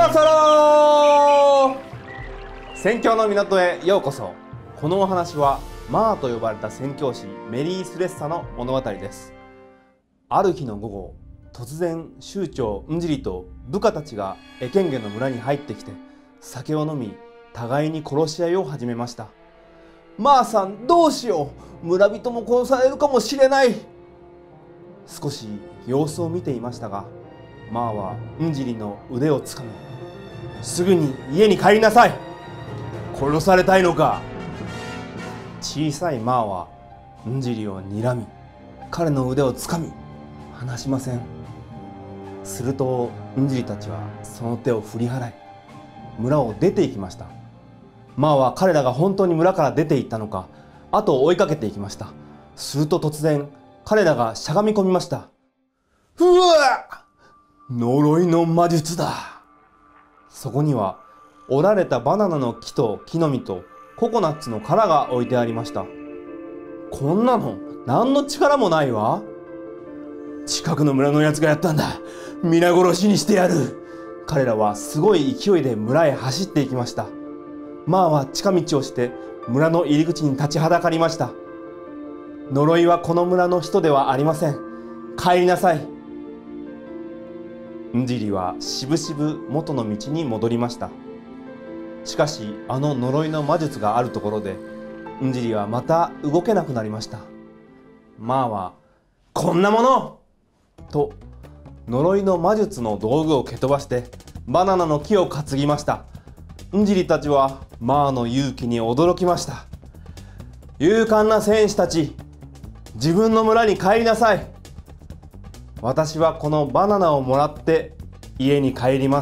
そろ宣教の港へようこそ。このお話はマーと呼ばれた宣教師メリー・スレッサの物語です。ある日の午後、突然酋長ンジリと部下たちがエケンゲの村に入ってきて酒を飲み、互いに殺し合いを始めました。マーさん、どうしよう、村人も殺されるかもしれない。少し様子を見ていましたが、マーはンジリの腕をつかみ、すぐに家に帰りなさい。殺されたいのか。小さいマーはンジリを睨み、彼の腕をつかみ離しません。するとンジリたちはその手を振り払い、村を出て行きました。マーは彼らが本当に村から出て行ったのか後を追いかけていきました。すると突然彼らがしゃがみ込みました。うわ！呪いの魔術だ。そこには折られたバナナの木と木の実とココナッツの殻が置いてありました。こんなの何の力もないわ。近くの村のやつがやったんだ。皆殺しにしてやる。彼らはすごい勢いで村へ走っていきました。マーは近道をして村の入り口に立ちはだかりました。呪いはこの村の人ではありません。帰りなさい。ンジリはしぶしぶ元の道に戻りました。しかしあの呪いの魔術があるところでンジリはまた動けなくなりました。マーはこんなものと呪いの魔術の道具を蹴飛ばしてバナナの木を担ぎました。ンジリたちはマーの勇気に驚きました。勇敢な戦士たち、自分の村に帰りなさい。私はこのバナナをもらって家に帰ります。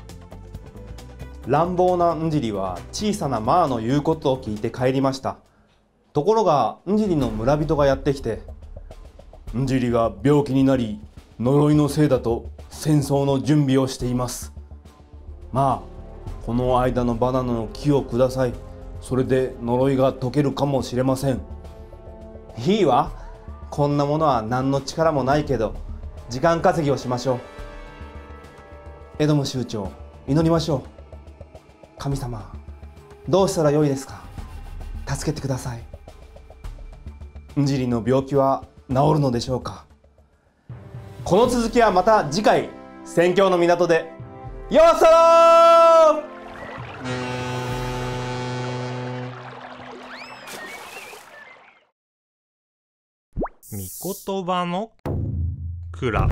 乱暴なンジリは小さなマーの言うことを聞いて帰りました。ところがンジリの村人がやってきて、ンジリが病気になり呪いのせいだと戦争の準備をしています。まあこの間のバナナの木をください。それで呪いが解けるかもしれません。いいわ。こんなものは何の力もないけど時間稼ぎをしましょう。エドム酋長、祈りましょう。神様、どうしたらよいですか。助けてください。ンジリの病気は治るのでしょうか。この続きはまた次回、宣教の港で。よっそろー。 御言葉の蔵。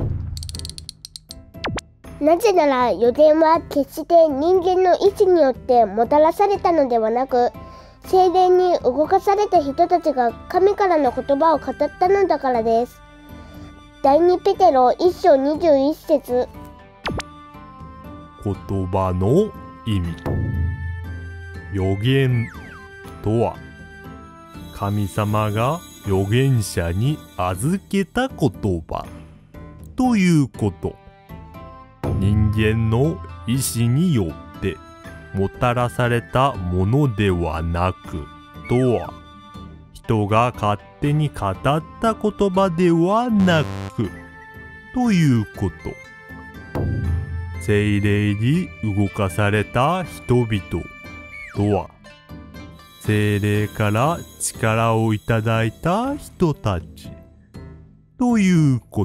なぜなら予言は決して人間の意志によってもたらされたのではなく、聖霊に動かされた人たちが神からの言葉を語ったのだからです。第2ペテロ1章21節。 言葉の意味。予言とは、神様が預言者に預けた言葉ということ。人間の意志によってもたらされたものではなく、とは人が勝手に語った言葉ではなく、ということ。聖霊に動かされた人々とは、聖霊から力をいただいた人たちということ。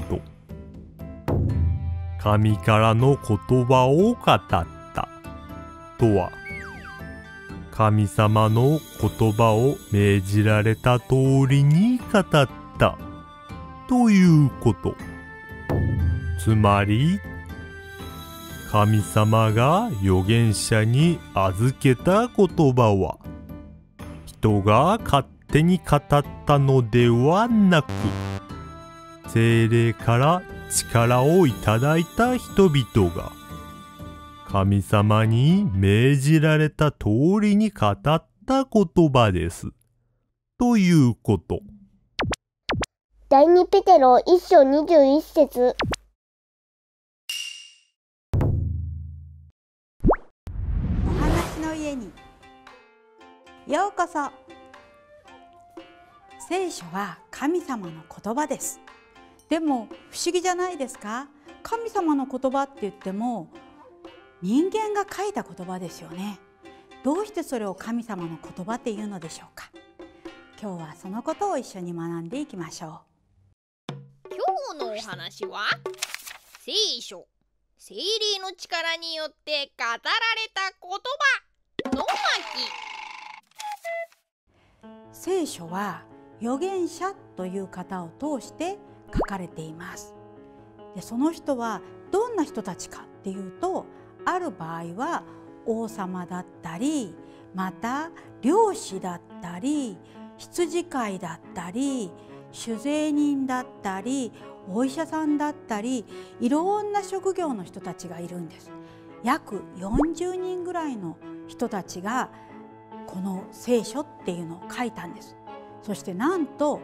神からの言葉を語ったとは、神様の言葉を命じられた通りに語ったということ。つまり、神様が預言者に預けた言葉は、人が勝手に語ったのではなく、聖霊から力をいただいた人々が神様に命じられた通りに語った言葉です。ということ。 第2ペテロ1章21節。 お話の家にようこそ。聖書は神様の言葉です。でも不思議じゃないですか。神様の言葉って言っても人間が書いた言葉ですよね。どうしてそれを神様の言葉っていうのでしょうか。今日はそのことを一緒に学んでいきましょ今日のお話は聖書、聖霊の力によって語られた言葉のう。聖書は預言者という方を通して書かれています。でその人はどんな人たちかっていうと、ある場合は王様だったり、また領主だったり、羊飼いだったり、酒税人だったり、お医者さんだったり、いろんな職業の人たちがいるんです。約40人ぐらいの人たちがこの聖書っていうのを書いたんです。そしてなんと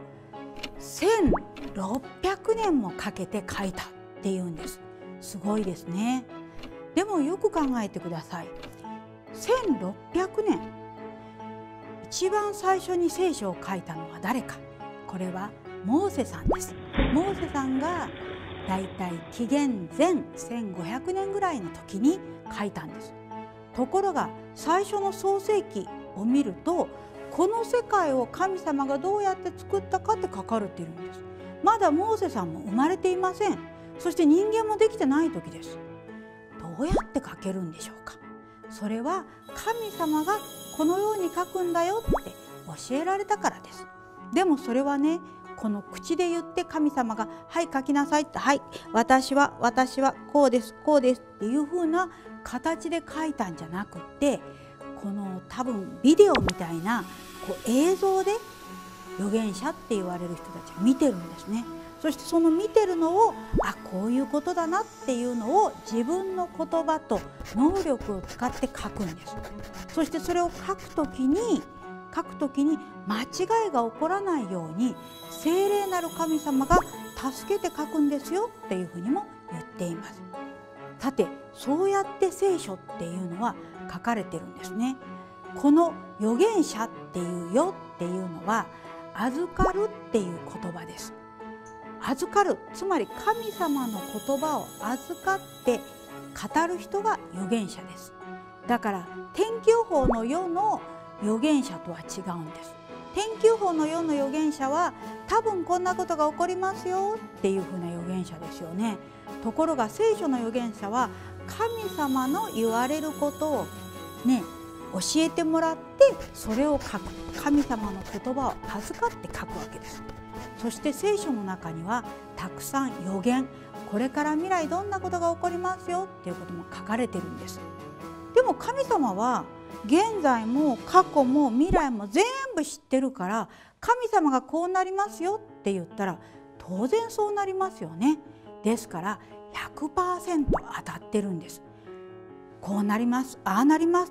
1600年もかけて書いたっていうんです。すごいですね。でもよく考えてください。1600年、一番最初に聖書を書いたのは誰か。これはモーセさんです。モーセさんがだいたい紀元前1500年ぐらいの時に書いたんです。ところが最初の創世記を見ると、この世界を神様がどうやって作ったかって書かれているんです。まだモーセさんも生まれていません。そして人間もできてない時です。どうやって書けるんでしょうか。それは神様がこのように書くんだよって教えられたからです。でもそれはね、この口で言って神様が「はい書きなさい」って「はい私はこうですこうです」っていう風な形で書いたんじゃなくって、この多分ビデオみたいな映像で預言者って言われる人たちが見てるんですね。そしてその見てるのをこういうことだなっていうのを自分の言葉と能力を使って書くんです。そしてそれを書くときに間違いが起こらないように聖霊なる神様が助けて書くんですよっていうふうにも言っています。さて、そうやって聖書っていうのは書かれてるんですね。この預言者っていうよっていうのは預かるっていう言葉です。預かる、つまり神様の言葉を預かって語る人が預言者です。だから天気予報の世の預言者とは違うんです。天気予報の世の預言者は多分こんなことが起こりますよっていうふうな預言者ですよね。ところが聖書の預言者は神様の言われることをね、教えてもらってそれを書く、神様の言葉を預かって書くわけです。そして聖書の中にはたくさん預言、これから未来どんなことが起こりますよっていうことも書かれてるんです。でも神様は現在も過去も未来も全部知ってるから、神様がこうなりますよって言ったら当然そうなりますよね。ですから 100% 当たってるんです。こうなります、ああなります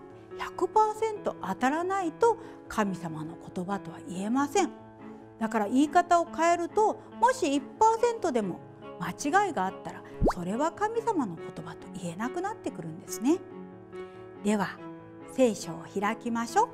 、100% 当たらないと神様の言葉とは言えません。だから言い方を変えると、もし 1% でも間違いがあったらそれは神様の言葉と言えなくなってくるんですね。では聖書を開きましょう。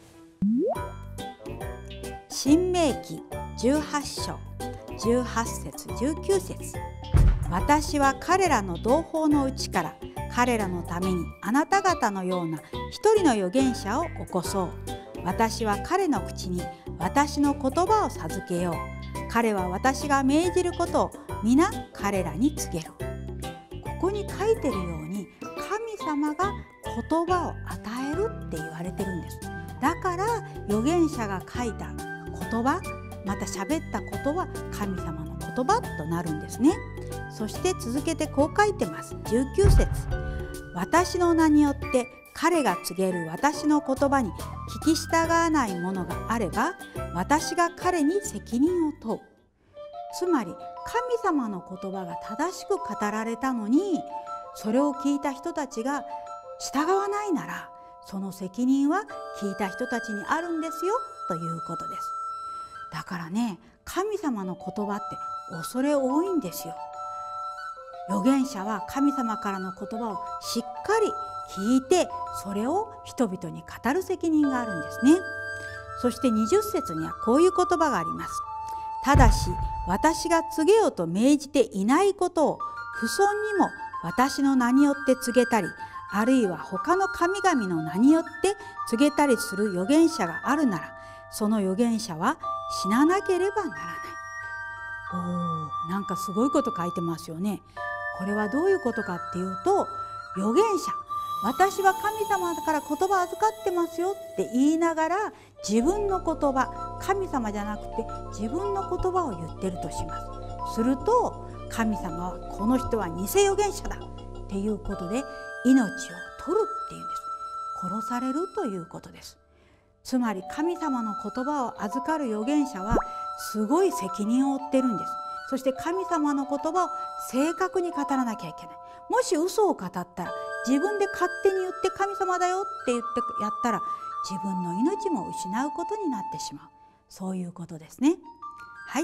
申命記18章18節19節。私は彼らの同胞のうちから彼らのためにあなた方のような一人の預言者を起こそう。私は彼の口に私の言葉を授けよう。彼は私が命じることを皆彼らに告げる。ここに書いてるように神様が言葉を与えるって言われてるんです。だから預言者が書いた言葉、また喋ったことは神様の言葉となるんですね。そして続けてこう書いてます。19節。私の名によって彼が告げる私の言葉に聞き従わないものがあれば、私が彼に責任を問う。つまり神様の言葉が正しく語られたのに、それを聞いた人たちが従わないなら、その責任は聞いた人たちにあるんですよということです。だからね、神様の言葉って恐れ多いんですよ。預言者は神様からの言葉をしっかり聞いて、それを人々に語る責任があるんですね。そして20節にはこういう言葉があります。ただし私が告げようと命じていないことを不遜にも私の名によって告げたり、 あるいは他の神々の名によって告げたりする預言者があるなら、その預言者は死ななければならない。なんかすごいこと書いてますよね。これはどういうことかっていうと、預言者、私は神様から言葉預かってますよって言いながら、自分の言葉、神様じゃなくて自分の言葉を言ってるとします。すると神様はこの人は偽預言者だっていうことで命を取るっていうんです。殺されるということです。つまり神様の言葉を預かる預言者はすごい責任を負ってるんです。そして神様の言葉を正確に語らなきゃいけない。もし嘘を語ったら、自分で勝手に言って神様だよって言ってやったら、自分の命も失うことになってしまう。そういうことですね。はい。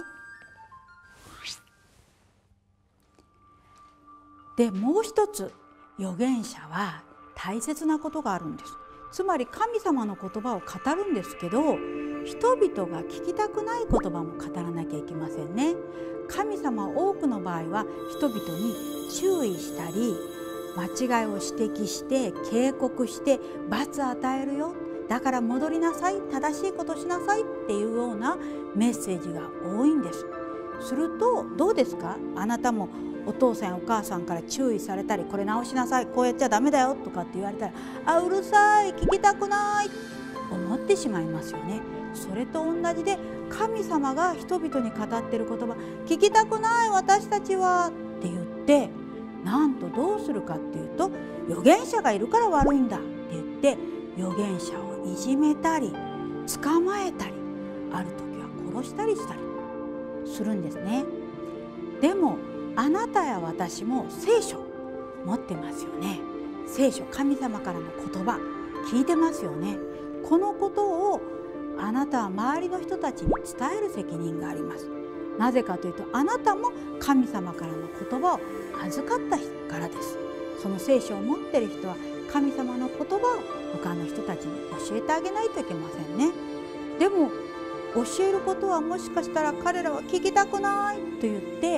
で、もう一つ預言者は大切なことがあるんです。つまり神様の言葉を語るんですけど、人々が聞きたくない言葉も語らなきゃいけませんね。神様は多くの場合は人々に注意したり、間違いを指摘して警告して罰与えるよ、だから戻りなさい、正しいことしなさいっていうようなメッセージが多いんです。するとどうですか？あなたもお父さんやお母さんから注意されたり、これ直しなさい、こうやっちゃダメだよとかって言われたら、うるさい、聞きたくない思ってしまいますよね。それと同じで、神様が人々に語っている言葉、聞きたくない私たちはって言って、なんとどうするかっていうと、預言者がいるから悪いんだって言って預言者をいじめたり捕まえたり、ある時は殺したりしたりするんですね。でもあなたや私も聖書持ってますよね。聖書、神様からの言葉聞いてますよね。このことをあなたは周りの人たちに伝える責任があります。なぜかというと、あなたも神様からの言葉を預かったからです。その聖書を持っている人は神様の言葉を他の人たちに教えてあげないといけませんね。でも教えることはもしかしたら彼らは聞きたくないと言って、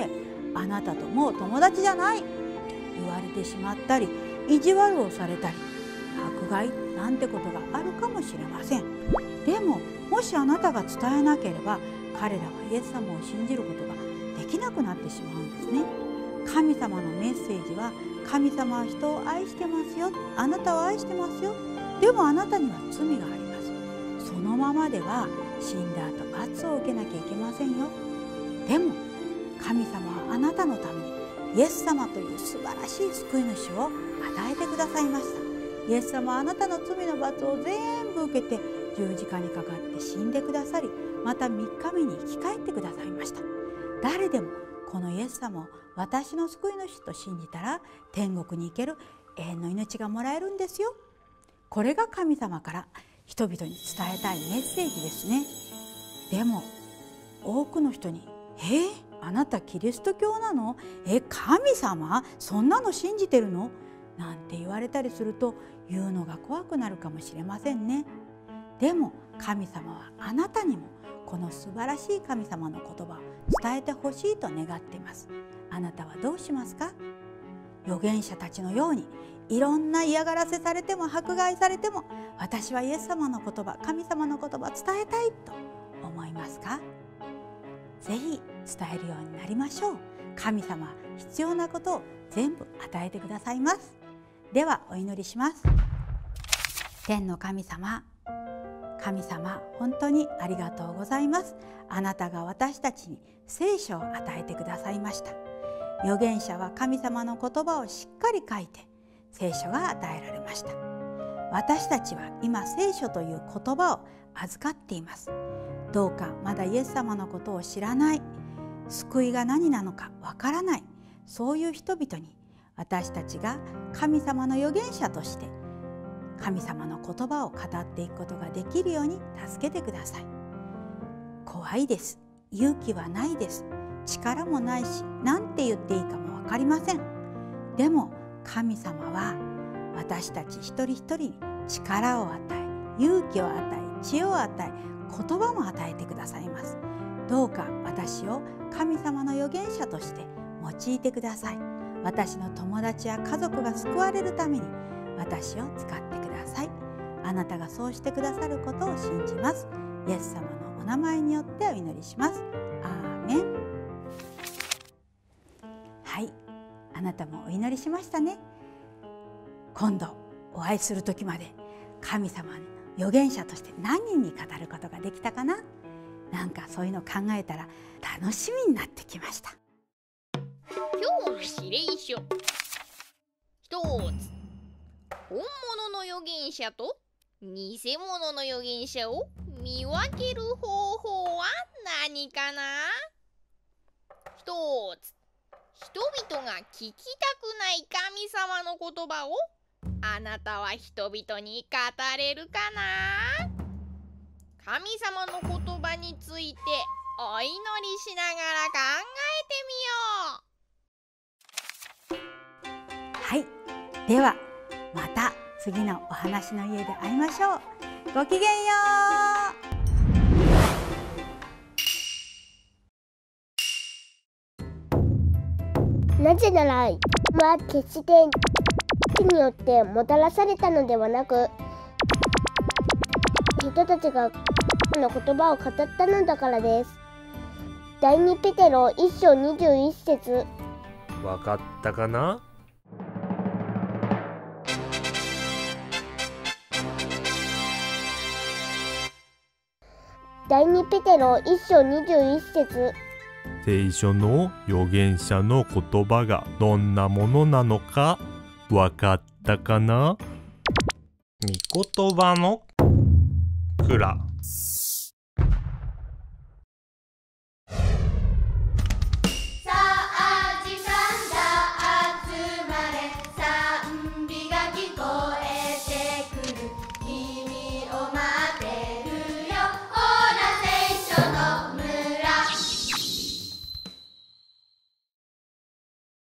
あなたともう友達じゃないって言われてしまったり、意地悪をされたり、迫害なんてことがあるかもしれません。でももしあなたが伝えなければ、彼らはイエス様を信じることができなくなってしまうんですね。神様のメッセージは、神様は人を愛してますよ、あなたを愛してますよ、でもあなたには罪があります。そのままでは死んだ後罰を受けなきゃいけませんよ。でも神様はあなたのためにイエス様という素晴らしい救い主を与えてくださいました。イエス様はあなたの罪の罰を全部受けて十字架にかかって死んでくださり、また3日目に生き返ってくださいました。誰でもこのイエス様を私の救い主と信じたら、天国に行ける永遠の命がもらえるんですよ。これが神様から人々に伝えたいメッセージですね。でも多くの人に「あなたキリスト教なの？神様？そんなの信じてるの？」なんて言われたりすると、言うのが怖くなるかもしれませんね。でも神様はあなたにもこの素晴らしい神様の言葉を伝えてほしいと願っています。あなたはどうしますか？預言者たちのようにいろんな嫌がらせされても迫害されても、私はイエス様の言葉、神様の言葉を伝えたいと思いますか？ぜひ伝えるようになりましょう。神様は必要なことを全部与えてくださいます。ではお祈りします。天の神様、神様、本当にありがとうございます。あなたが私たちに聖書を与えてくださいました。預言者は神様の言葉をしっかり書いて聖書が与えられました。私たちは今聖書という言葉を預かっています。どうかまだイエス様のことを知らない、救いが何なのかわからない、そういう人々に私たちが神様の預言者として神様の言葉を語っていくことができるように助けてください。怖いです、勇気はないです、力もないし、何て言っていいかも分かりません。でも神様は私たち一人一人に力を与え、勇気を与え、知恵を与え、言葉も与えてくださいます。どうか私を神様の預言者として用いてください。私の友達や家族が救われるために、 私を使ってください。あなたがそうしてくださることを信じます。イエス様のお名前によってお祈りします。アーメン。はい、あなたもお祈りしましたね。今度お会いする時まで神様の預言者として何人に語ることができたかな。なんかそういうのを考えたら楽しみになってきました。 今日の指令書。一つ、本物の預言者と偽物の預言者を見分ける方法は何かな。一つ、人々が聞きたくない神様の言葉をあなたは人々に語れるかな。神様の言葉についてお祈りしながら考えてみよう。 はい、ではまた次のお話の家で会いましょう。ごきげんよう。なぜならは決して火によってもたらされたのではなく、人たちがの言葉を語ったのだからです。第2ペテロ1章21節。 わかったかな？ 第2ペテロ1章21節。 聖書の預言者の言葉がどんなものなのかわかったかな？御言葉の蔵。